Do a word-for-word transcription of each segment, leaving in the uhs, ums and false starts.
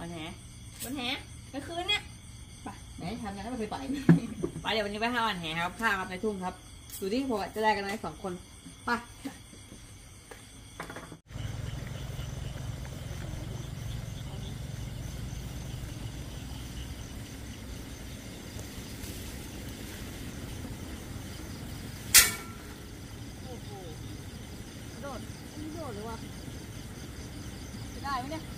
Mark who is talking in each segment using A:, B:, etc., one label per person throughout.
A: วันแหวันแหเมื่อคืนเนี่ยไปไหนทำกันแล้วไม่เคยไปไปเดี๋ยววันนี้ไปห้าวันแหครับข้าวครับในทุ่งครับดูที่ผมจะได้กันไหมสองคนไปโดดไม่โดดเลยวะจะได้ไหมเนี่ย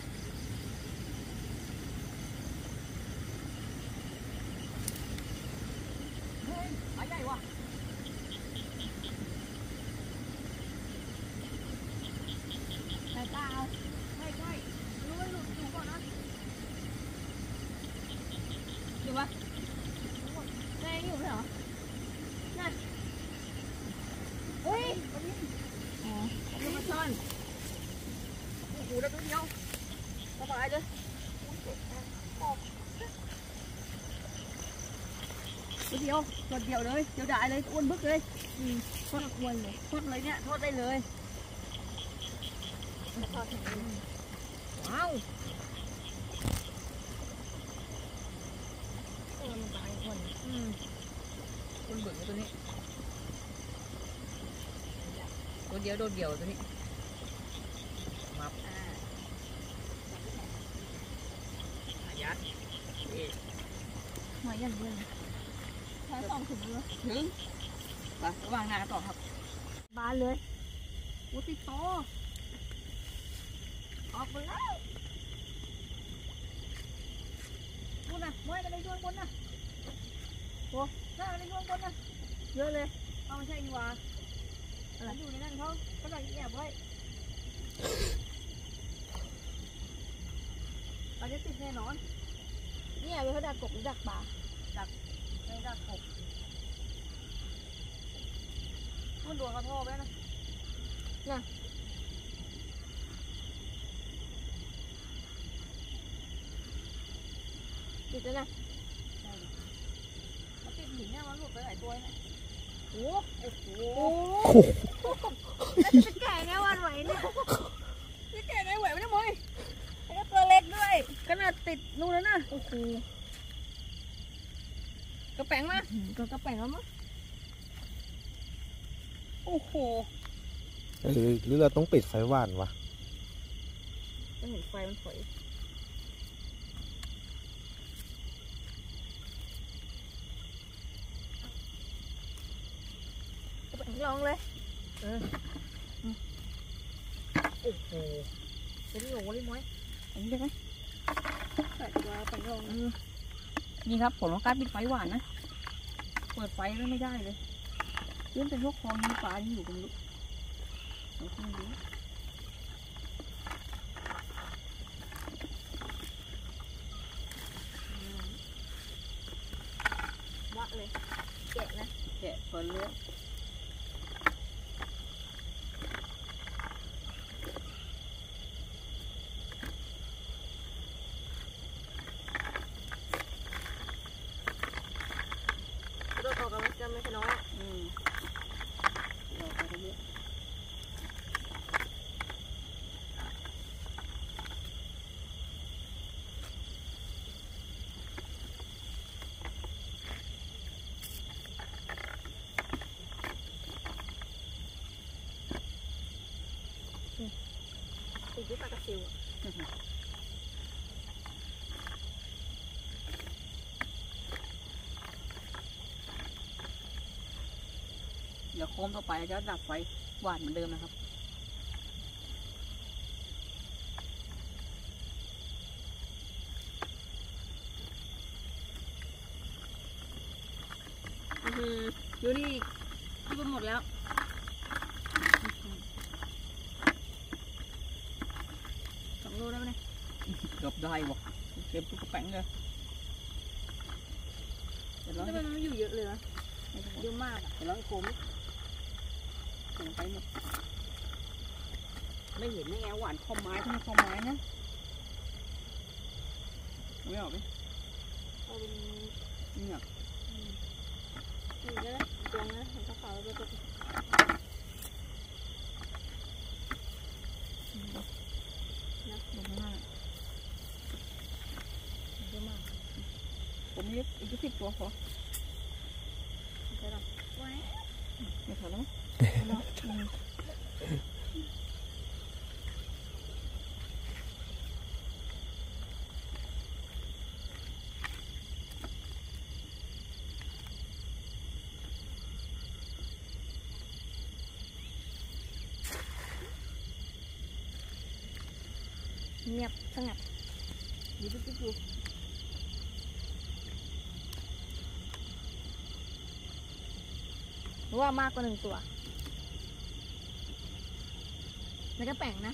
A: เฮ้ยปลาใหญ่ว่ะใส่ตาเอาไม่ใช่รู้ว่าหลุดอยู่ก่อนนะอยู่ปะแม่อยู่ไหมเหรอนั่นเฮ้ยอ๋อเอามาซ่อนโอ้โหได้ตัวเดียวสบายเลยตัวเดียวตัวเดียวเลยเดียวได้เลยอ้วนบึกเลยอืมทอดอ้วนเลยทอดเลยเนี่ยทอดได้เลยว้าวตัวมันตายคนอืมคนบึกตัวนี้ตัวเดียวโดดเดียวตัวนี้มายัดมายัดเยอะใช้สองถุงเลยถึงไประวังหน้าต่อครับบานเลยวุ้ติโตออกไปแล้วคุณน่ะม้วยกันในช่วงบนน่ะโอ้น่าในช่วงบนน่ะเยอะเลยเอาไม่ใช่ดีกว่าอะไรอยู่ในนั้นเขาเขาได้แอบไว้เราจะติดแน่นอนเนี่ยเขาดักกบหรือดักปลาดักไม่ดักกบมันโดนกระทบไปนะน่ะติดแล้วนะมันติดหินเนี่ยมันหลุดไปหลายตัวเนี่ยโอ้โหจะแก่ไงวันไหวเนี่ยจะแก่ไงไหวไม่ได้มั้ยไอ้ก็ตัวเล็กด้วยขนาดติดนู่นแล้วนะโอ้โหกระแปงมาก็กระแปงแล้วมั้งโอ้โห
B: เออหรือเราต้องปิดไฟว่านวะ
A: ต้องเห็นไฟมันถอยลองเลยเออโอ้โหเป็นโหลเลยมั้ยอันนี้ได้ไหมใส่ตัวไปลองนี่ครับผลของการปิดไฟหวานนะเปิดไฟแล้วไม่ได้เลยเรื่องเป็นพวกคลองมีปลาที่อยู่กันลูกเราต้องดูวะเลยแกะนะแกะเปิดเลือดจะไม่ใช่น้อยอืมเราไปเรื่อยติดด้วยปลากระซิวเดี๋ยวโค้งต่อไปจะดับไฟหวานเหมือนเดิมนะครับคือดูนี่ที่มันหมดแล้วสองโลได้ไหมเนี่ยเกือบได้วะเก็บทุกกระแป้งเลยแต่แล้วมันไม่อยู่เยอะเลยนะเยอะมากอ่ะแต่แล้วโค้งส่งไปหมดไม่เห็นได้ไงหวานคอมไม้ที่ไม่คอมไม้นะไม่ออกไหมเอาเป็นนี่อ่ะนี่ก็ตรงนะเห็นขาวๆแล้วก็นับลงมานี้อีกสิบตัวพอใช่หรอไม่ถอดแล้วมั้ยเงียบสงัดดูดูดูหรือว่ามากกว่าหนึ่งตัวแล้วก็แป่งนะ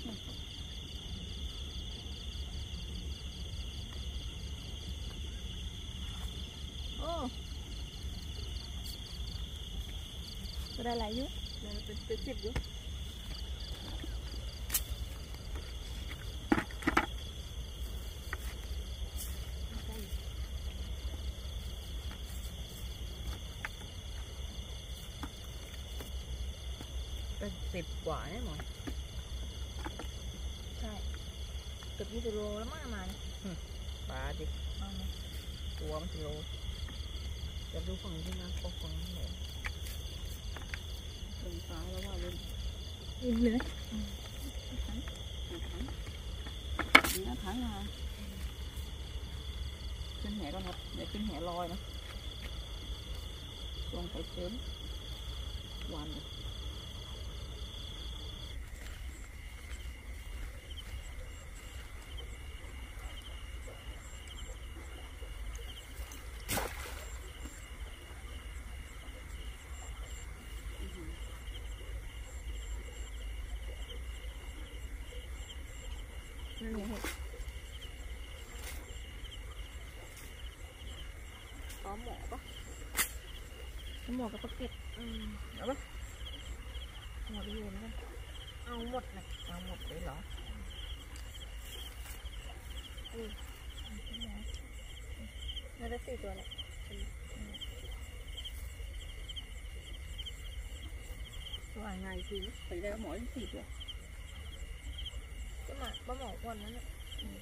A: โอ้ก็ได้หลายอยู่ได้เป็นเป็นสิบอยู่เป็นสิบกว่าแน่นอนใช่เกือบยี่สิบโลแล้วมากมาเนี่ยปลาดิตัวมันสิโลจะดูฝั่งที่น้ำตกฝั่งไหนเป็นปลาแล้วว่าเล่นเองเลยถังถังดีนะถังมาขึ้นแหก่อนครับเดี๋ยวขึ้นแหลอยนะลงไปเติมวันเลยนี่เห็ดอ๋อหมอปะหมอกับปลาเก็ดอืมเอาปะหมดไปอยู่นะเอาหมดนะเอาหมดเลยเหรออืมน่าจะสี่ตัวแหละตัวง่ายคือไปได้หมอที่สี่ตัวก็มาปลาหมอวันนั้นแหละ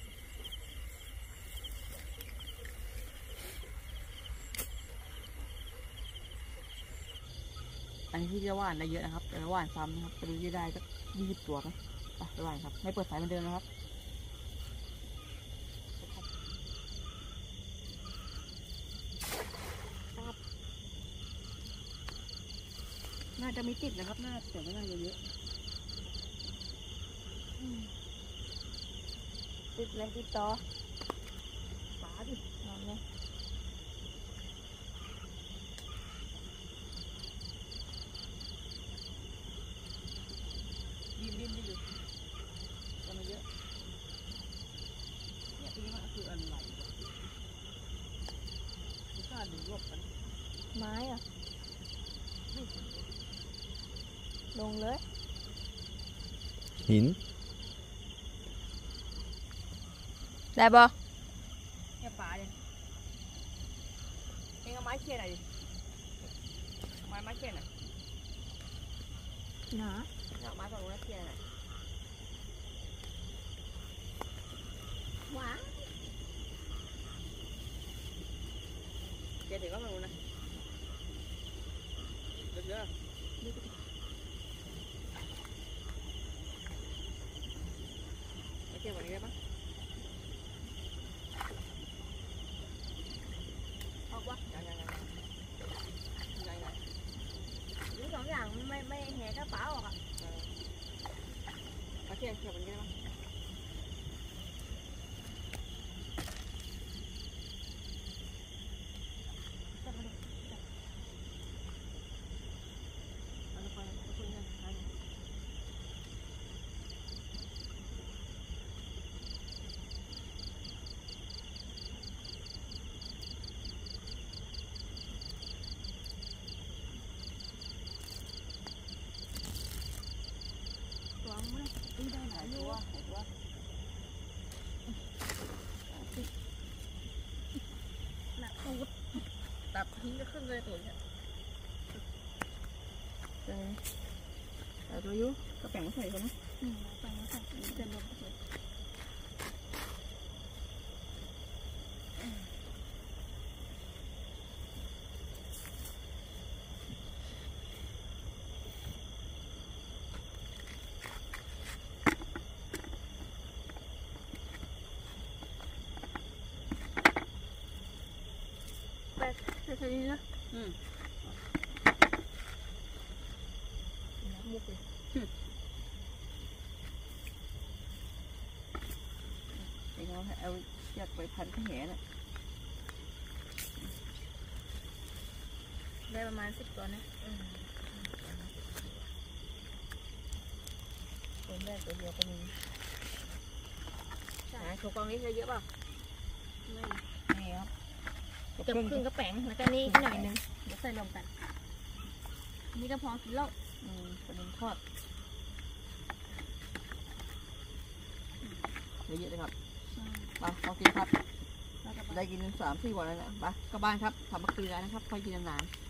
A: อันนี้ที่จะว่านได้เยอะนะครับแต่ว่านซ้ำนะครับไปดูที่ได้ก็ยี่สิบตัวนะไปว่านครับไม่เปิดสายเหมือนเดิมนะครับน่าจะมีติดนะครับน่าแต่ไม่น่าเยอะติดเลยติดต่อฝาดินอนเลยดินดินดิอยู่ก็ไม่เยอะเนี่ยที่มันคืออะไรคือการดูรวบกันไม้อ่ะลงเลย
B: หิน
A: ได้บ่เนี่ยปลาเนี่ยเองเอาไม้เขี่ยหน่อยดิไม้ไม้เขี่ยหน่อยหนาเอาไม้ฝั่งนู้นเขี่ยหน่อยว้าเขี่ยถึงก็ฝั่งนู้นนะเยอะๆเขี่ยแบบนี้ได้ปะออกวะยังยังยังยังยังนี่สองอย่างไม่ไม่แหกกระเป๋าออกอ่ะเอาเขี่ยเขี่ยแบบนี้ได้ปะได้หลายตัวหลายตัวหนักตูดตับทิ้งก็ขึ้นเลยตัวเนี่ยเจอแต่ตัวยุก็แบ่งมาใส่กันนะอืมแบ่งมาใส่จะลงเลยแค่นี้นะอืมน้ำมุกเลยเดี๋ยวเราเอาอยากไปพันข้าวแหน่ะได้ประมาณสิบตัวนะตัวแรกตัวเดียวก็มีใช่ถูกกองนี้ใช้เยอะเปล่าไม่นี่ครับเกือบครึ่งกระแป้งแล้วก็นี่หน่อยนึงเดี๋ยวใส่ลงกันนี่ก็พอกินแล้วอืมปลาดินทอดเยอะๆเลยครับมาพอกินครับได้กินสามสี่วันแล้วนะไปกลับบ้านครับทำมะเขือนะครับค่อยกินนานๆ